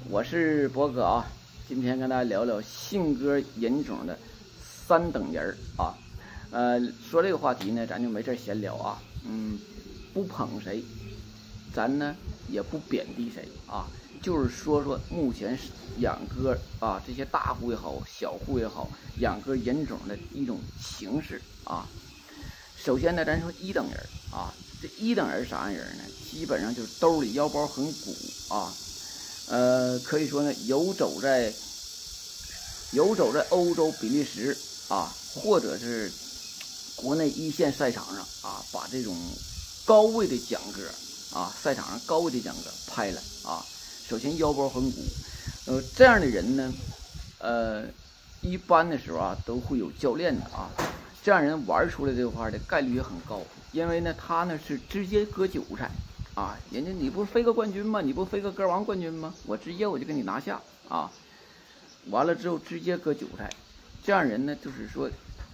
我是博哥啊，今天跟大家聊聊性格人种的3等人啊。说这个话题呢，咱就没事闲聊啊。不捧谁，咱呢也不贬低谁啊，就是说说目前养鸽啊，这些大户也好，小户也好，养鸽人种的一种形式啊。首先呢，咱说1等人啊，这1等人啥样人呢？基本上就是兜里腰包很鼓啊。可以说呢，游走在欧洲、比利时啊，或者是国内1线赛场上啊，把这种高位的奖鸽啊，赛场上高位的奖鸽拍了啊。首先腰包很鼓，这样的人呢，一般的时候啊，都会有教练的啊。这样人玩出来这块的概率也很高，因为呢，他呢是直接割韭菜。啊，人家你不是飞个冠军吗？你不飞个鸽王冠军吗？我直接我就给你拿下啊！完了之后直接割韭菜，这样人呢，就是说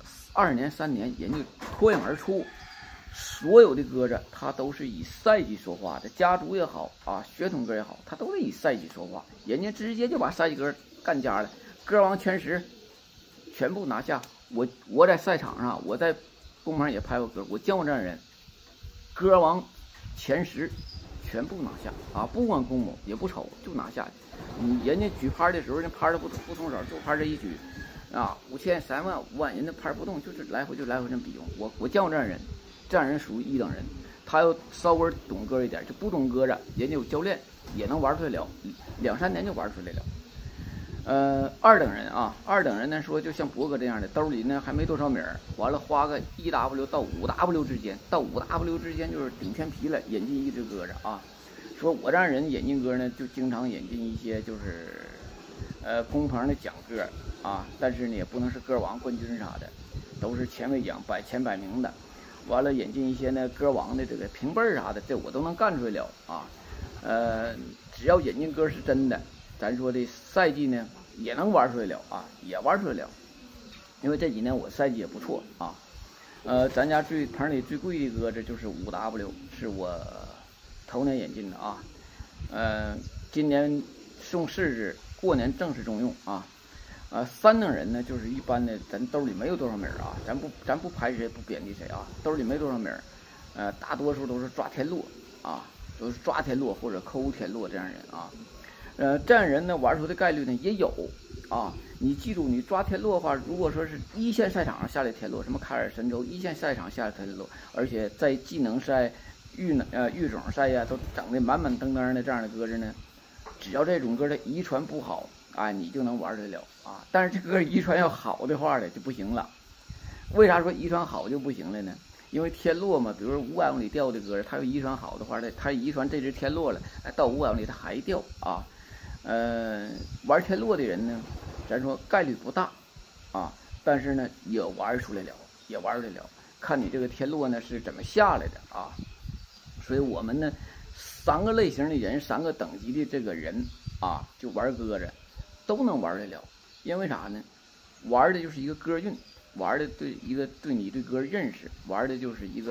2年3年，人就脱颖而出。所有的鸽子他都是以赛季说话的，家族也好啊，血统鸽也好，他都是以赛季说话。人家直接就把赛季鸽干家了，鸽王前10全部拿下。我在赛场上，我在公屏也拍过鸽，我见过这样人，鸽王前10全部拿下啊！不管公母也不瞅，就拿下去。人家举拍的时候，人拍的不松手，就拍这一举啊，5000、3万、5万，人家拍不动，就是来回这么比划。我见过这样人，这样人属于1等人。他要稍微懂鸽一点，就不懂鸽子，人家有教练也能玩出来了，2、3年就玩出来了。2等人啊，2等人呢说就像博哥这样的，兜里呢还没多少米儿，完了花个1W 到5W 之间，到5W 之间就是顶天皮了，引进一只鸽子啊。说我让人引进鸽呢，就经常引进一些就是公棚的奖鸽啊，但是呢也不能是鸽王冠军啥的，都是前卫奖前百名的。完了引进一些呢鸽王的这个平辈啥的，这我都能干出来了啊。只要引进鸽是真的，咱说的赛季呢也能玩出来了啊，也玩出来了。因为这几年我赛季也不错啊。咱家棚里最贵的鸽子就是5W，是我头年引进的啊。今年送试制，过年正式中用啊。3等人呢，就是一般的，咱兜里没有多少米啊，咱不排谁不贬低谁啊，兜里没多少米，大多数都是抓天落啊，都是抓天落或者抠天落这样人啊。这样人呢玩出的概率呢也有啊。你记住，你抓天落的话，如果说是1线赛场上下来天落，什么凯尔神州1线赛场下来天落，而且在技能赛、育种赛呀，都整的满满登登的这样的鸽子呢，只要这种鸽的遗传不好啊，你就能玩得了啊。但是这鸽遗传要好的话呢就不行了。为啥说遗传好就不行了呢？因为天落嘛，比如说500公里掉的鸽子，它要遗传好的话呢，它遗传这只天落了，到500公里它还掉啊。玩天落的人呢，咱说概率不大啊，但是呢也玩出来了，看你这个天落呢是怎么下来的啊。所以我们呢3个类型的人，3个等级的这个人啊，就玩鸽子都能玩得了。因为啥呢？玩的就是一个鸽运，玩的对你对鸽认识，玩的就是一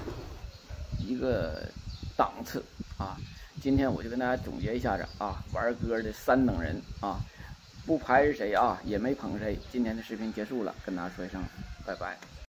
个档次啊。今天我就跟大家总结一下子啊，玩鸽的3等人啊，不排斥谁啊，也没捧谁。今天的视频结束了，跟大家说一声拜拜。